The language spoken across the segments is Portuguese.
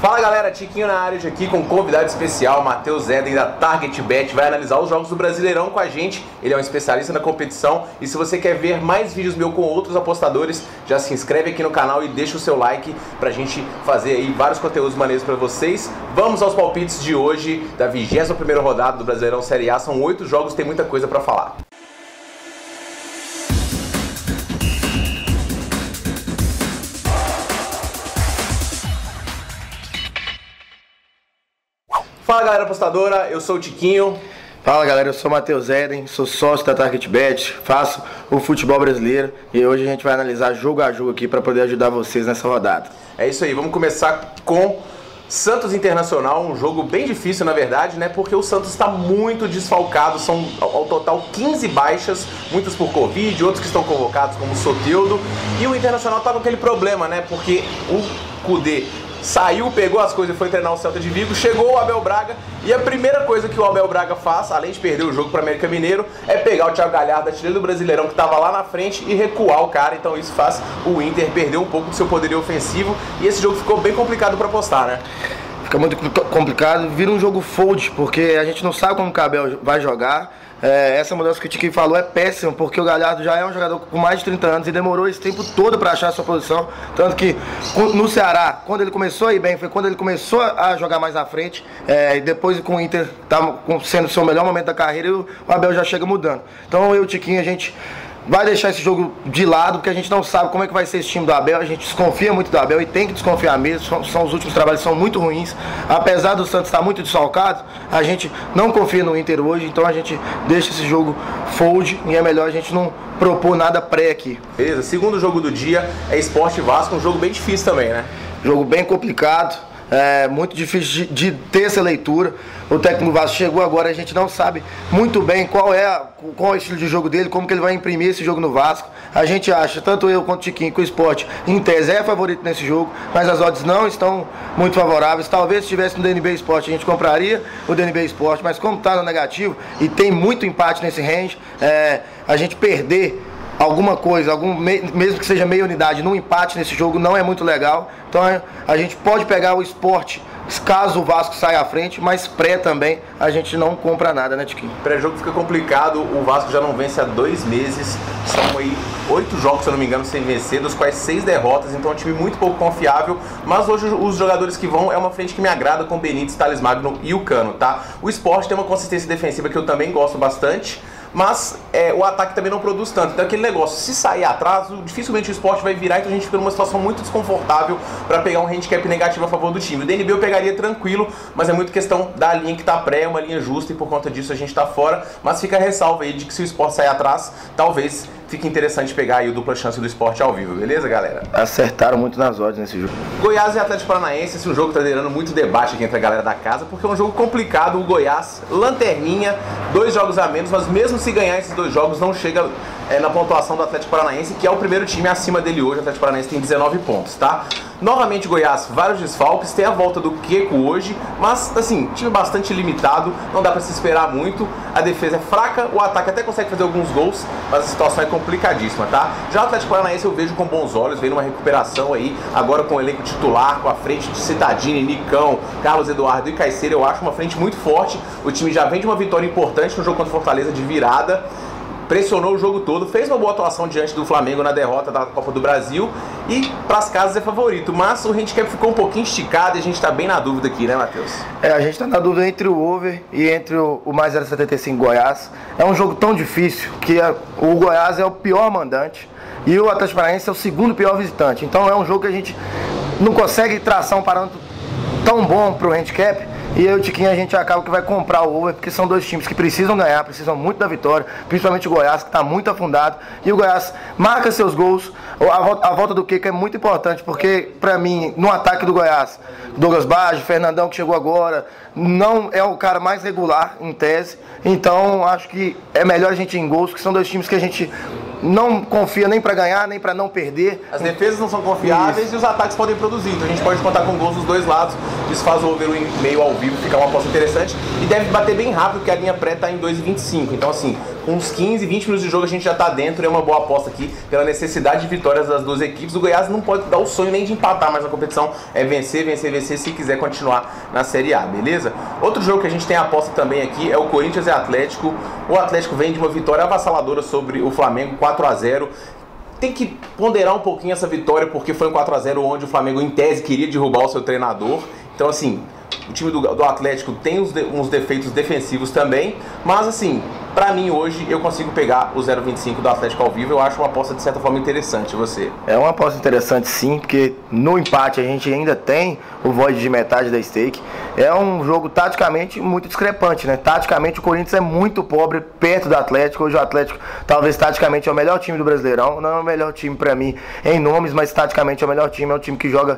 Fala galera, Tiquinho na área aqui com um convidado especial, Matheus Eden da TargetBet, vai analisar os jogos do Brasileirão com a gente. Ele é um especialista na competição e se você quer ver mais vídeos meus com outros apostadores, já se inscreve aqui no canal e deixa o seu like pra gente fazer aí vários conteúdos maneiros pra vocês. Vamos aos palpites de hoje da 21ª rodada do Brasileirão Série A, são 8 jogos, tem muita coisa pra falar. Fala galera apostadora, eu sou o Tiquinho. Fala galera, eu sou o Matheus Eden, sou sócio da TargetBet, faço o futebol brasileiro e hoje a gente vai analisar jogo a jogo aqui para poder ajudar vocês nessa rodada. É isso aí, vamos começar com Santos Internacional, um jogo bem difícil na verdade, né? Porque o Santos está muito desfalcado, são ao total 15 baixas, muitas por Covid, outros que estão convocados como o Soteldo. E o Internacional tá com aquele problema, né? Porque o Kudê saiu, pegou as coisas e foi treinar o Celta de Vigo, chegou o Abel Braga e a primeira coisa que o Abel Braga faz, além de perder o jogo para o América Mineiro, é pegar o Thiago Galhardo, artilheiro do Brasileirão, que estava lá na frente e recuar o cara, então isso faz o Inter perder um pouco do seu poderio ofensivo e esse jogo ficou bem complicado para apostar, né? Fica muito complicado, vira um jogo fold, porque a gente não sabe como o Abel vai jogar. Essa mudança que o Tiquinho falou é péssima, porque o Galhardo já é um jogador com mais de 30 anos e demorou esse tempo todo para achar a sua posição. Tanto que no Ceará, quando ele começou a ir bem, foi quando ele começou a jogar mais à frente. E depois com o Inter tá sendo o seu melhor momento da carreira, e o Abel já chega mudando. Então eu e o Tiquinho, a gente vai deixar esse jogo de lado, porque a gente não sabe como é que vai ser esse time do Abel. A gente desconfia muito do Abel e tem que desconfiar mesmo. Os últimos trabalhos são muito ruins. Apesar do Santos estar muito desfalcado, a gente não confia no Inter hoje, então a gente deixa esse jogo fold e é melhor a gente não propor nada pré aqui. Beleza, segundo jogo do dia é Sport Vasco, um jogo bem difícil também, né? Jogo bem complicado. É muito difícil de ter essa leitura. O técnico Vasco chegou agora, a gente não sabe muito bem qual é o estilo de jogo dele, como que ele vai imprimir esse jogo no Vasco. A gente acha, tanto eu quanto o Tiquinho, que o Sport em tese é favorito nesse jogo, mas as odds não estão muito favoráveis. Talvez se estivesse no DNB Sport a gente compraria o DNB Sport, mas como está no negativo e tem muito empate nesse range, a gente perder alguma coisa, mesmo que seja meia unidade, num empate nesse jogo não é muito legal. Então a gente pode pegar o Sport caso o Vasco saia à frente, mas pré também a gente não compra nada, né, Tiquinho? Pré-jogo fica complicado, o Vasco já não vence há 2 meses, são aí 8 jogos, se eu não me engano, sem vencer, dos quais 6 derrotas, então é um time muito pouco confiável, mas hoje os jogadores que vão é uma frente que me agrada com Benítez, Thales Magno e o Cano, tá? O Sport tem uma consistência defensiva que eu também gosto bastante, mas o ataque também não produz tanto. Então aquele negócio, se sair atrás, dificilmente o Sport vai virar, então a gente fica numa situação muito desconfortável para pegar um handicap negativo a favor do time. O DNB eu pegaria tranquilo, mas é muito questão da linha que tá pré, é uma linha justa e por conta disso a gente tá fora, mas fica a ressalva aí de que se o Sport sair atrás, talvez fique interessante pegar aí o dupla chance do Sport ao vivo, beleza galera? Acertaram muito nas odds nesse jogo. Goiás e Atlético Paranaense, esse é um jogo que tá gerando muito debate aqui entre a galera da casa, porque é um jogo complicado, o Goiás, lanterninha, 2 jogos a menos, mas mesmo se ganhar esses 2 jogos não chega na pontuação do Atlético Paranaense, que é o primeiro time acima dele hoje. O Atlético Paranaense tem 19 pontos, tá? Novamente Goiás, vários desfalques, tem a volta do Queco hoje, mas assim, time bastante limitado, não dá pra se esperar muito, a defesa é fraca, o ataque até consegue fazer alguns gols, mas a situação é complicadíssima, tá? Já o Atlético Paranaense eu vejo com bons olhos, vem numa recuperação aí, agora com o elenco titular, com a frente de Cittadini, Nicão, Carlos Eduardo e Caicedo, eu acho uma frente muito forte, o time já vem de uma vitória importante no jogo contra o Fortaleza de virada, pressionou o jogo todo, fez uma boa atuação diante do Flamengo na derrota da Copa do Brasil e pras casas é favorito, mas o handicap ficou um pouquinho esticado e a gente tá bem na dúvida aqui, né, Matheus? A gente tá na dúvida entre o over e entre o mais 0,75 Goiás. É um jogo tão difícil que o Goiás é o pior mandante e o Atlético Paranaense é o segundo pior visitante, então é um jogo que a gente não consegue traçar um parâmetro tão bom pro handicap. E eu e o Tiquinho, a gente acaba que vai comprar o over, porque são 2 times que precisam ganhar, precisam muito da vitória, principalmente o Goiás, que está muito afundado. E o Goiás marca seus gols. A volta do Queco é muito importante, porque, para mim, no ataque do Goiás, Douglas Baggio, Fernandão, que chegou agora, não é o cara mais regular, em tese. Então, acho que é melhor a gente ir em gols, porque são 2 times que a gente não confia nem para ganhar, nem para não perder. As defesas não são confiáveis e os ataques podem produzir, então a gente pode contar com gols dos 2 lados. Isso faz o over meio ao vivo ficar uma aposta interessante e deve bater bem rápido, porque a linha pré está em 2,25. Então assim, uns 15, 20 minutos de jogo a gente já tá dentro, é uma boa aposta aqui, pela necessidade de vitórias das duas equipes. O Goiás não pode dar o sonho nem de empatar mais na competição, é vencer, vencer, vencer se quiser continuar na Série A, beleza? Outro jogo que a gente tem a aposta também aqui é o Corinthians e Atlético. O Atlético vem de uma vitória avassaladora sobre o Flamengo, 4-0. Tem que ponderar um pouquinho essa vitória, porque foi um 4-0 onde o Flamengo, em tese, queria derrubar o seu treinador. Então, assim, o time do Atlético tem uns defeitos defensivos também, mas, assim, pra mim hoje eu consigo pegar o 0,25 do Atlético ao vivo. Eu acho uma aposta de certa forma interessante. Você? É uma aposta interessante, sim, porque no empate a gente ainda tem o void de metade da stake. É um jogo taticamente muito discrepante, né? Taticamente o Corinthians é muito pobre perto do Atlético. Hoje o Atlético talvez taticamente é o melhor time do Brasileirão. Não é o melhor time pra mim em nomes, mas taticamente é o melhor time. É um time que joga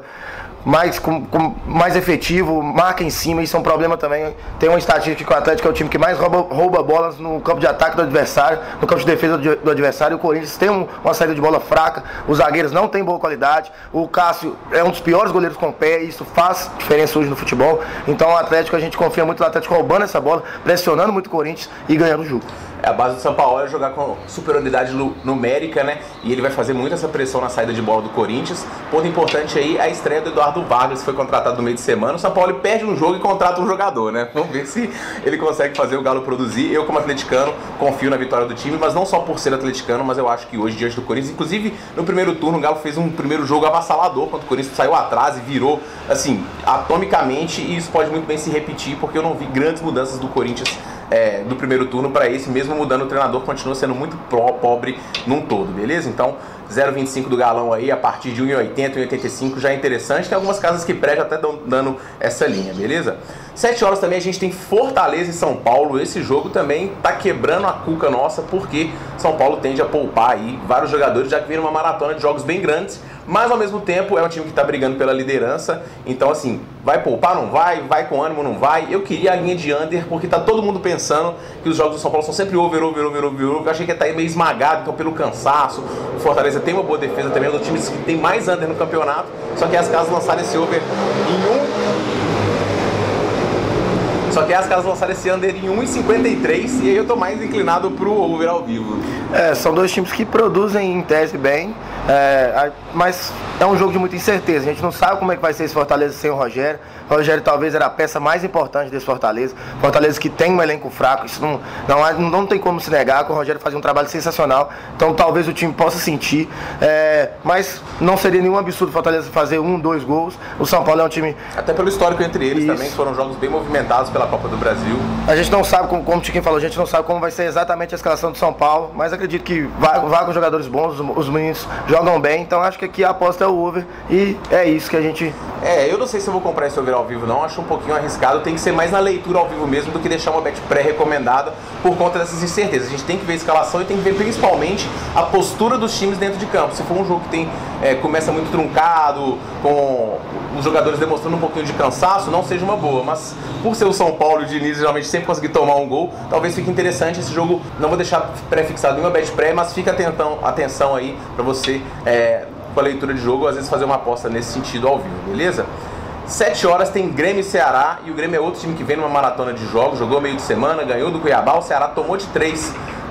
mais efetivo, marca em cima. Isso é um problema também. Tem uma estatística que o Atlético é o time que mais rouba bolas no campo de ataque do adversário, no campo de defesa do adversário. O Corinthians tem uma saída de bola fraca, os zagueiros não têm boa qualidade, o Cássio é um dos piores goleiros com o pé, e isso faz diferença hoje no futebol. Então o Atlético, a gente confia muito no Atlético roubando essa bola, pressionando muito o Corinthians e ganhando o jogo. A base do São Paulo é jogar com superioridade numérica, né? E ele vai fazer muito essa pressão na saída de bola do Corinthians. Ponto importante aí, a estreia do Eduardo Vargas, que foi contratado no meio de semana. O São Paulo perde um jogo e contrata um jogador, né? Vamos ver se ele consegue fazer o Galo produzir. Eu, como atleticano, confio na vitória do time, mas não só por ser atleticano, mas eu acho que hoje, diante do Corinthians, inclusive no primeiro turno, o Galo fez um primeiro jogo avassalador, quando o Corinthians saiu atrás e virou, assim, atomicamente, e isso pode muito bem se repetir, porque eu não vi grandes mudanças do Corinthians do primeiro turno para esse, mesmo mudando o treinador, continua sendo muito pobre num todo, beleza? Então 0,25 do Galão aí, a partir de 1,80, 1,85 já é interessante. Tem algumas casas que prédio até dando essa linha, beleza? 7 horas também a gente tem Fortaleza e São Paulo. Esse jogo também tá quebrando a cuca nossa, porque São Paulo tende a poupar aí vários jogadores, já que vira uma maratona de jogos bem grandes, mas ao mesmo tempo é um time que tá brigando pela liderança. Então, assim, vai poupar, não vai? Vai com ânimo, não vai? Eu queria a linha de under, porque tá todo mundo pensando que os jogos do São Paulo são sempre over. Eu achei que ia estar meio esmagado, então pelo cansaço. O Fortaleza tem uma boa defesa também, é um dos times que tem mais under no campeonato, só que as casas lançaram esse over em 1,53, e aí eu tô mais inclinado pro over ao vivo. São dois times que produzem em tese bem, mas é um jogo de muita incerteza. A gente não sabe como é que vai ser esse Fortaleza sem o Rogério. O Rogério talvez era a peça mais importante desse Fortaleza. Fortaleza que tem um elenco fraco, isso não tem como se negar, que o Rogério fazia um trabalho sensacional. Então talvez o time possa sentir, mas não seria nenhum absurdo o Fortaleza fazer 1, 2 gols. O São Paulo é um time... Até pelo histórico entre eles também, foram jogos bem movimentados pela Copa do Brasil. A gente não sabe, como o Tiquinho falou, a gente não sabe como vai ser exatamente a escalação do São Paulo, mas acredito que vai com jogadores bons, os meninos jogam bem, então acho que aqui a aposta é o over, e é isso que a gente... eu não sei se eu vou comprar esse over ao vivo não, acho um pouquinho arriscado, tem que ser mais na leitura ao vivo mesmo do que deixar uma bet pré-recomendada por conta dessas incertezas. A gente tem que ver a escalação e tem que ver principalmente a postura dos times dentro de campo. Se for um jogo que começa muito truncado, com os jogadores demonstrando um pouquinho de cansaço, não seja uma boa, mas por ser o São Paulo de início geralmente sempre conseguir tomar um gol, talvez fique interessante esse jogo. Não vou deixar pré-fixado nenhuma bet pré, mas fica atenção aí pra você com a leitura de jogo, às vezes fazer uma aposta nesse sentido ao vivo, beleza? 7 horas tem Grêmio e Ceará, e o Grêmio é outro time que vem numa maratona de jogos, jogou meio de semana, ganhou do Cuiabá, o Ceará tomou de 3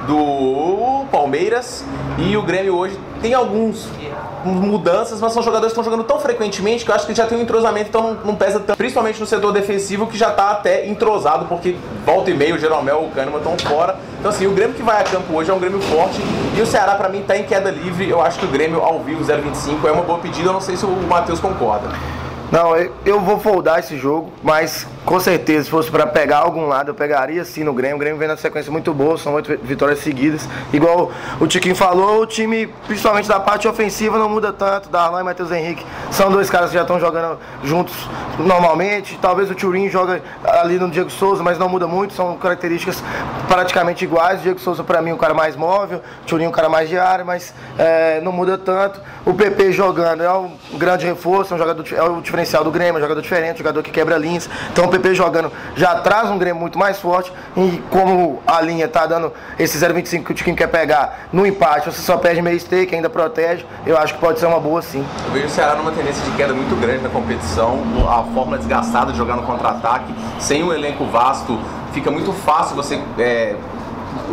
do Palmeiras, e o Grêmio hoje tem algumas mudanças, mas são jogadores que estão jogando tão frequentemente que eu acho que já tem um entrosamento, então não pesa tanto, principalmente no setor defensivo, que já está até entrosado, porque volta e meia o Jeromel e o Kahneman estão fora. Então assim, o Grêmio que vai a campo hoje é um Grêmio forte, e o Ceará pra mim está em queda livre. Eu acho que o Grêmio ao vivo 0,25 é uma boa pedida, eu não sei se o Matheus concorda. Não, eu vou foldar esse jogo, mas com certeza, se fosse para pegar algum lado, eu pegaria sim no Grêmio. O Grêmio vem na sequência muito boa, são 8 vitórias seguidas. Igual o Tiquinho falou, o time, principalmente da parte ofensiva, não muda tanto. Darlan e Matheus Henrique são dois caras que já estão jogando juntos normalmente. Talvez o Thurin joga ali no Diego Souza, mas não muda muito, são características praticamente iguais. O Diego Souza, para mim, um cara mais móvel, o Thurin um cara mais de área, mas não muda tanto. O PP jogando é um grande reforço, é o diferencial do Grêmio, é um jogador diferente, um jogador que quebra linhas. Então o PP jogando já traz um Grêmio muito mais forte, e como a linha tá dando esse 0,25 que o Tiquinho quer pegar no empate, você só perde meio stake, ainda protege, eu acho que pode ser uma boa sim. Eu vejo o Ceará numa tendência de queda muito grande na competição, a fórmula desgastada de jogar no contra-ataque, sem um elenco vasto, fica muito fácil você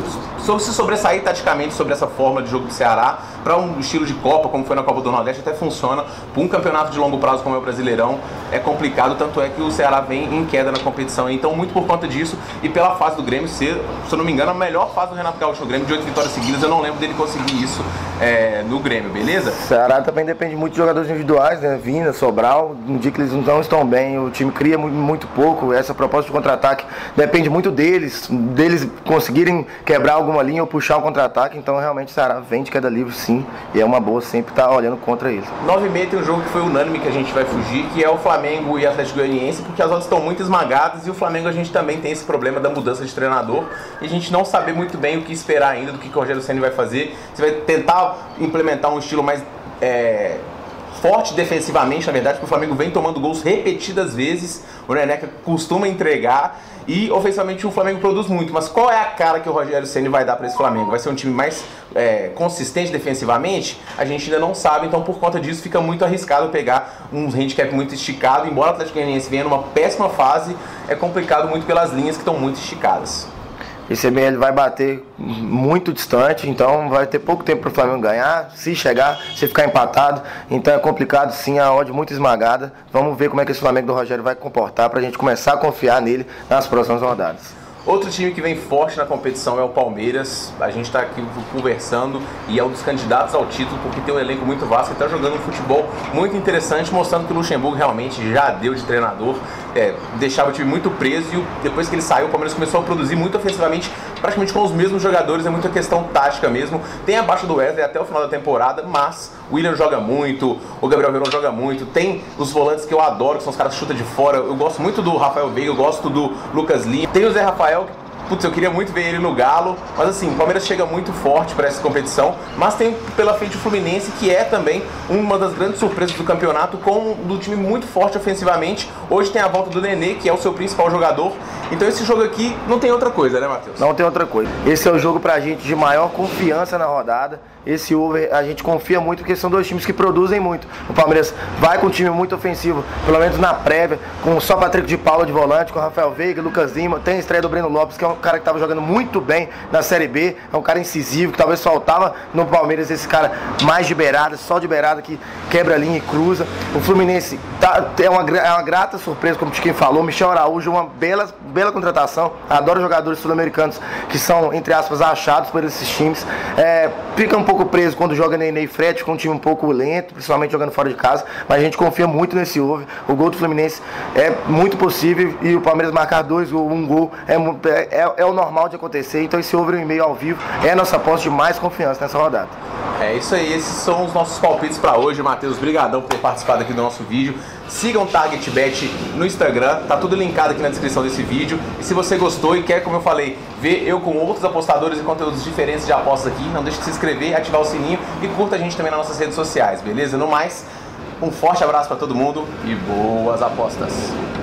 se sobressair taticamente sobre essa forma de jogo do Ceará, para um estilo de Copa, como foi na Copa do Nordeste, até funciona. Para um campeonato de longo prazo como é o Brasileirão, é complicado, tanto é que o Ceará vem em queda na competição. Então, muito por conta disso e pela fase do Grêmio ser, se eu não me engano, a melhor fase do Renato Gaúcho no Grêmio, de 8 vitórias seguidas. Eu não lembro dele conseguir isso no Grêmio, beleza? O Ceará também depende muito de jogadores individuais, né? Vina, Sobral, um dia que eles não estão bem, o time cria muito pouco. Essa proposta de contra-ataque depende muito deles conseguirem quebrar alguma linha ou puxar um contra-ataque. Então, realmente, o Ceará vem de queda livre, sim, e é uma boa sempre estar olhando contra eles. 9h30 tem um jogo que foi unânime que a gente vai fugir, que é o Flamengo e Atlético Goianiense, porque as odds estão muito esmagadas e o Flamengo a gente também tem esse problema da mudança de treinador e a gente não sabe muito bem o que esperar ainda do que o Rogério Ceni vai fazer. Se vai tentar implementar um estilo mais forte defensivamente, na verdade, porque o Flamengo vem tomando gols repetidas vezes, o Neneca costuma entregar e ofensivamente o Flamengo produz muito, mas qual é a cara que o Rogério Ceni vai dar para esse Flamengo? Vai ser um time mais consistente defensivamente? A gente ainda não sabe, então por conta disso fica muito arriscado pegar um handicap muito esticado, embora o Atlético Goianiense venha numa péssima fase, é complicado muito pelas linhas que estão muito esticadas. Esse ML vai bater muito distante, então vai ter pouco tempo para o Flamengo ganhar, se chegar, se ficar empatado, então é complicado sim, a odd muito esmagada. Vamos ver como é que esse Flamengo do Rogério vai comportar para a gente começar a confiar nele nas próximas rodadas. Outro time que vem forte na competição é o Palmeiras. A gente está aqui conversando e é um dos candidatos ao título porque tem um elenco muito vasto e está jogando um futebol muito interessante, mostrando que o Luxemburgo realmente já deu de treinador, deixava o time muito preso e depois que ele saiu, o Palmeiras começou a produzir muito ofensivamente, praticamente com os mesmos jogadores, é muita questão tática mesmo. Tem abaixo do Wesley até o final da temporada, mas o Willian joga muito, o Gabriel Veron joga muito, tem os volantes que eu adoro, que são os caras que chutam de fora. Eu gosto muito do Rafael Veiga, eu gosto do Lucas Lima, tem o Zé Rafael, putz, eu queria muito ver ele no Galo, mas assim, o Palmeiras chega muito forte para essa competição, mas tem pela frente o Fluminense, que é também uma das grandes surpresas do campeonato, com um time muito forte ofensivamente. Hoje tem a volta do Nenê, que é o seu principal jogador, então esse jogo aqui não tem outra coisa, né, Matheus? Não tem outra coisa. Esse é o jogo pra gente de maior confiança na rodada. Esse over a gente confia muito porque são dois times que produzem muito. O Palmeiras vai com um time muito ofensivo, pelo menos na prévia, com só Patrick de Paula de volante, com Rafael Veiga, Lucas Lima, tem a estreia do Breno Lopes, que é um cara que estava jogando muito bem na Série B, é um cara incisivo, que talvez faltava no Palmeiras esse cara mais de beirada, só de beirada, que quebra a linha e cruza. O Fluminense é uma grata surpresa, como o Tiquinho falou, Michel Araújo, uma bela contratação, adoro jogadores sul-americanos que são, entre aspas, achados por esses times. Fica um pouco preso quando joga Nenê e Fred, com um time um pouco lento, principalmente jogando fora de casa, mas a gente confia muito nesse over. O gol do Fluminense é muito possível e o Palmeiras marcar 2 ou 1 gol é o normal de acontecer, então esse over 1,5 ao vivo é a nossa aposta de mais confiança nessa rodada. É isso aí, esses são os nossos palpites para hoje. Matheus, brigadão por ter participado aqui do nosso vídeo. Sigam o TargetBet no Instagram, tá tudo linkado aqui na descrição desse vídeo. E se você gostou e quer, como eu falei, ver eu com outros apostadores e conteúdos diferentes de apostas aqui, não deixe de se inscrever, ativar o sininho e curta a gente também nas nossas redes sociais, beleza? No mais, um forte abraço para todo mundo e boas apostas!